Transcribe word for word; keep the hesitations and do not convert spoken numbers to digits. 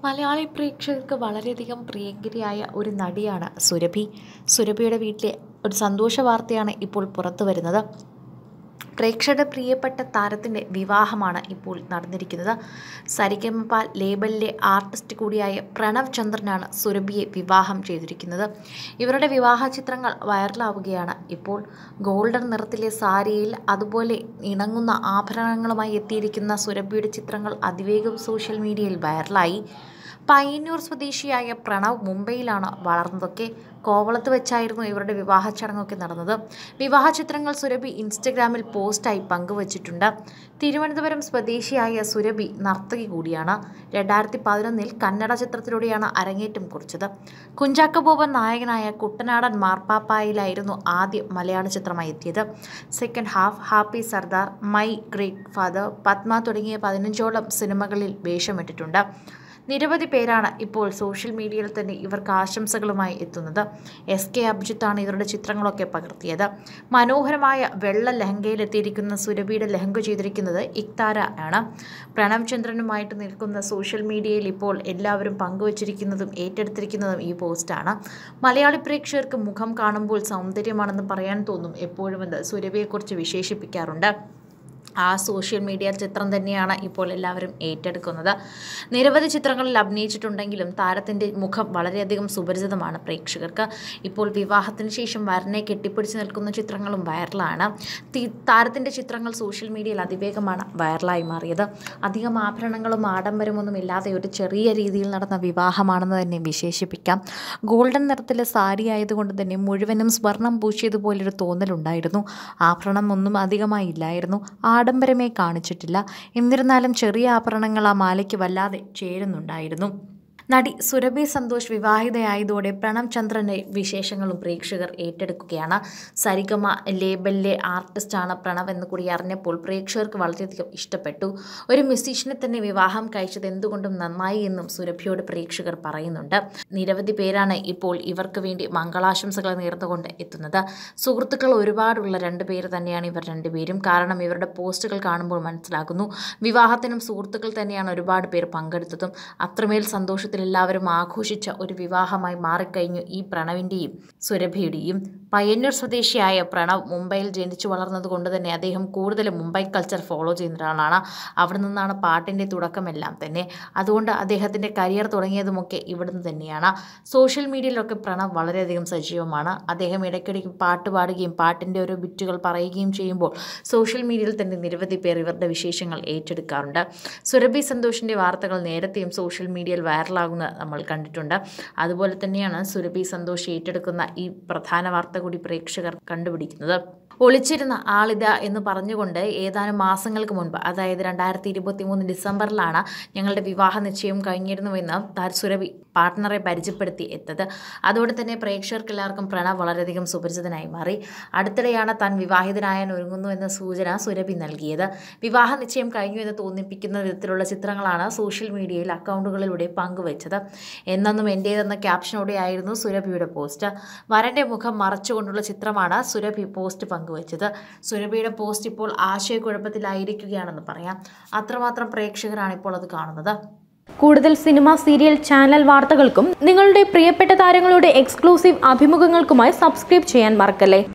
മലയാളി പ്രേക്ഷകർക്ക് വളരെയധികം പ്രിയങ്കരിയായ ഒരു നടിയാണ് സുരഭി. സുരഭിയുടെ വീട്ടിലെ ഒരു സന്തോഷ വാർത്തയാണ് ഇപ്പോൾ പുറത്തു വരുന്നത്. പ്രേക്ഷകരുടെ പ്രിയപ്പെട്ട താരത്തിൻ്റെ വിവാഹമാണ് ഇപ്പോൾ നടന്നിരിക്കുന്നത്. സരിഗമപ ലേബലിലെ ആർട്ടിസ്റ്റ് കൂടിയായ പ്രണവ് ചന്ദ്രനാണ് സുരഭിയെ വിവാഹം ചെയ്തിരിക്കുന്നത്. ഇവരുടെ വിവാഹ ചിത്രങ്ങൾ വൈറലാവുകയാണ് ഇപ്പോൾ. ഗോൾഡൻ നിറത്തിലെ സാരിയിൽ അതുപോലെ ഇണങ്ങുന്ന ആഭരണങ്ങളുമായി എത്തിയിരിക്കുന്ന സുരഭിയുടെ ചിത്രങ്ങൾ അതിവേഗം സോഷ്യൽ മീഡിയയിൽ വൈറലായി. പയ്യന്നൂർ സ്വദേശിയായ പ്രണവ് മുംബൈയിലാണ് വളർന്നതൊക്കെ. കോവളത്ത് വെച്ചായിരുന്നു ഇവരുടെ വിവാഹ ചടങ്ങൊക്കെ നടന്നത്. വിവാഹ ചിത്രങ്ങൾ സുരഭി ഇൻസ്റ്റഗ്രാമിൽ പോസ്റ്റായി പങ്കുവച്ചിട്ടുണ്ട്. തിരുവനന്തപുരം സ്വദേശിയായ സുരഭി നർത്തകി കൂടിയാണ്. രണ്ടായിരത്തി പതിനൊന്നിൽ കന്നഡ ചിത്രത്തിലൂടെയാണ് അരങ്ങേറ്റം കുറിച്ചത്. കുഞ്ചാക്കോ ബോബൻ നായകനായ കുട്ടനാടൻ മാർപ്പാപ്പായിലായിരുന്നു ആദ്യ മലയാള ചിത്രമായി എത്തിയത്. Second half, happy Sardar, my great father, Padma തുടങ്ങിയ പതിനഞ്ചോളം സിനിമകളിൽ വേഷമിട്ടിട്ടുണ്ട്. നിരവധി പേരാണ് ഇപ്പോൾ സോഷ്യൽ മീഡിയയിൽ തന്നെ ഇവർക്ക് ആശംസകളുമായി എത്തുന്നത്. എസ് കെ അഭിജിത്താണ് ഇവരുടെ ചിത്രങ്ങളൊക്കെ പകർത്തിയത്. മനോഹരമായ വെള്ള ലഹങ്കയിലെത്തിയിരിക്കുന്ന സുരഭിയുടെ ലഹങ്ക ചെയ്തിരിക്കുന്നത് ഇക്താര ആണ്. പ്രണവ് ചന്ദ്രനുമായിട്ട് നിൽക്കുന്ന സോഷ്യൽ മീഡിയയിൽ ഇപ്പോൾ എല്ലാവരും പങ്കുവച്ചിരിക്കുന്നതും ഏറ്റെടുത്തിരിക്കുന്നതും ഈ പോസ്റ്റാണ്. മലയാളി പ്രേക്ഷകർക്ക് മുഖം കാണുമ്പോൾ സൗന്ദര്യമാണെന്ന് പറയാൻ തോന്നും എപ്പോഴുമെന്ന് സുരഭിയെക്കുറിച്ച് വിശേഷിപ്പിക്കാറുണ്ട്. ആ സോഷ്യൽ മീഡിയ ചിത്രം തന്നെയാണ് ഇപ്പോൾ എല്ലാവരും ഏറ്റെടുക്കുന്നത്. നിരവധി ചിത്രങ്ങളിൽ അഭിനയിച്ചിട്ടുണ്ടെങ്കിലും താരത്തിൻ്റെ മുഖം വളരെയധികം സുപരിചിതമാണ് പ്രേക്ഷകർക്ക്. ഇപ്പോൾ വിവാഹത്തിന് ശേഷം വരനെ കെട്ടിപ്പിടിച്ച് നിൽക്കുന്ന ചിത്രങ്ങളും വൈറലാണ്. താരത്തിൻ്റെ ചിത്രങ്ങൾ സോഷ്യൽ മീഡിയയിൽ അതിവേഗമാണ് വൈറലായി മാറിയത്. അധികം ആഭരണങ്ങളും ആഡംബരമൊന്നും ഇല്ലാതെ ഒരു ചെറിയ രീതിയിൽ നടന്ന വിവാഹമാണെന്ന് തന്നെ വിശേഷിപ്പിക്കാം. ഗോൾഡൻ നിറത്തിലെ സാരി ആയതുകൊണ്ട് തന്നെ മുഴുവനും സ്വർണം പൂശിയതുപോലൊരു തോന്നലുണ്ടായിരുന്നു. ആഭരണം ഒന്നും അധികമായി ഇല്ലായിരുന്നു. ആഡംബരമേ കാണിച്ചിട്ടില്ല. എന്നിരുന്നാലും ചെറിയ ആഭരണങ്ങൾ ആ മാലയ്ക്ക് വല്ലാതെ ചേരുന്നുണ്ടായിരുന്നു. നടി സുരഭി സന്തോഷ് വിവാഹിതയായതോടെ പ്രണവ് ചന്ദ്രൻ്റെ വിശേഷങ്ങളും പ്രേക്ഷകർ ഏറ്റെടുക്കുകയാണ്. സരിഗമ ലേബലിലെ ആർട്ടിസ്റ്റാണ് പ്രണവ് എന്ന് കൂടി അറിഞ്ഞപ്പോൾ പ്രേക്ഷകർക്ക് വളരെയധികം ഇഷ്ടപ്പെട്ടു. ഒരു മ്യൂസീഷ്യനെ തന്നെ വിവാഹം കഴിച്ചത് എന്തുകൊണ്ടും നന്നായി എന്നും സുരഭിയോട് പ്രേക്ഷകർ പറയുന്നുണ്ട്. നിരവധി പേരാണ് ഇപ്പോൾ ഇവർക്ക് വേണ്ടി മംഗളാശംസകൾ നേർന്നുകൊണ്ട് എത്തുന്നത്. സുഹൃത്തുക്കൾ ഒരുപാടുള്ള രണ്ട് പേര് തന്നെയാണ് ഇവർ രണ്ടുപേരും. കാരണം ഇവരുടെ പോസ്റ്റുകൾ കാണുമ്പോൾ മനസ്സിലാകുന്നു വിവാഹത്തിനും സുഹൃത്തുക്കൾ തന്നെയാണ് ഒരുപാട് പേർ പങ്കെടുത്തതും. അത്രമേൽ സന്തോഷത്തിൽ എല്ലാവരും ആഘോഷിച്ച ഒരു വിവാഹമായി മാറിക്കഴിഞ്ഞു ഈ പ്രണവിൻ്റെയും സുരഭിയുടെയും. പയ്യന്നൂർ സ്വദേശിയായ പ്രണവ് മുംബൈയിൽ ജനിച്ചു വളർന്നത് കൊണ്ട് തന്നെ അദ്ദേഹം കൂടുതലും മുംബൈ കൾച്ചർ ഫോളോ ചെയ്യുന്ന ഒരാളാണ്. അവിടെ നിന്നാണ് പാട്ടിൻ്റെ തുടക്കമെല്ലാം തന്നെ. അതുകൊണ്ട് അദ്ദേഹത്തിൻ്റെ കരിയർ തുടങ്ങിയതുമൊക്കെ ഇവിടുന്ന് തന്നെയാണ്. സോഷ്യൽ മീഡിയയിലൊക്കെ പ്രണവ് വളരെയധികം സജീവമാണ്. അദ്ദേഹം ഇടയ്ക്കിടയ്ക്ക് പാട്ട് പാടുകയും പാട്ടിൻ്റെ ഓരോ ബിറ്റുകൾ പറയുകയും ചെയ്യുമ്പോൾ സോഷ്യൽ മീഡിയയിൽ തന്നെ നിരവധി പേർ ഇവരുടെ വിശേഷങ്ങൾ ഏറ്റെടുക്കാറുണ്ട്. സുരഭി സന്തോഷിൻ്റെ വാർത്തകൾ നേരത്തെയും സോഷ്യൽ മീഡിയയിൽ വൈറലാകുന്നത് നമ്മൾ കണ്ടിട്ടുണ്ട്. അതുപോലെ തന്നെയാണ് സുരഭി സന്തോഷ് ഏറ്റെടുക്കുന്ന ഈ പ്രധാന വാർത്ത കൂടി പ്രേക്ഷകർ കണ്ടുപിടിക്കുന്നത്. ഒളിച്ചിരുന്ന ആളിത എന്ന് പറഞ്ഞുകൊണ്ട് ഏതാനും മാസങ്ങൾക്ക് മുൻപ്, അതായത് രണ്ടായിരത്തി ഇരുപത്തി മൂന്ന് ഡിസംബറിലാണ് ഞങ്ങളുടെ വിവാഹ നിശ്ചയം കഴിഞ്ഞിരുന്നുവെന്ന് സുരഭി പാർട്ട്ണറെ പരിചയപ്പെടുത്തി എത്തത്. അതോടെ തന്നെ പ്രേക്ഷകർക്ക് എല്ലാവർക്കും പ്രണവ് വളരെയധികം സുപരിചിതനായി മാറി. അടുത്തിടെയാണ് താൻ വിവാഹിതനായാൻ ഒരുങ്ങുന്നു എന്ന സൂചന സുരഭി നൽകിയത്. വിവാഹ നിശ്ചയം കഴിഞ്ഞു എന്ന് തോന്നിപ്പിക്കുന്ന വിധത്തിലുള്ള ചിത്രങ്ങളാണ് സോഷ്യൽ മീഡിയയിൽ അക്കൗണ്ടുകളിലൂടെ പങ്കുവച്ചത്. എന്നെന്നും എൻ്റേതെന്ന ക്യാപ്ഷനോടെയായിരുന്നു സുരഭിയുടെ പോസ്റ്റ്. വരൻ്റെ മുഖം മറച്ചുകൊണ്ടുള്ള ചിത്രമാണ് സുരഭി പോസ്റ്റ് പങ്കുവച്ചത്. സുരഭിയുടെ പോസ്റ്റ് ഇപ്പോൾ ആശയക്കുഴപ്പത്തിലായിരിക്കുകയാണെന്ന് പറയാം. അത്രമാത്രം പ്രേക്ഷകരാണ് ഇപ്പോൾ അത് കാണുന്നത്. കൂടുതൽ സിനിമ, സീരിയൽ, ചാനൽ വാർത്തകൾക്കും നിങ്ങളുടെ പ്രിയപ്പെട്ട താരങ്ങളുടെ എക്സ്ക്ലൂസീവ് അഭിമുഖങ്ങൾക്കുമായി സബ്സ്ക്രൈബ് ചെയ്യാൻ മറക്കല്ലേ.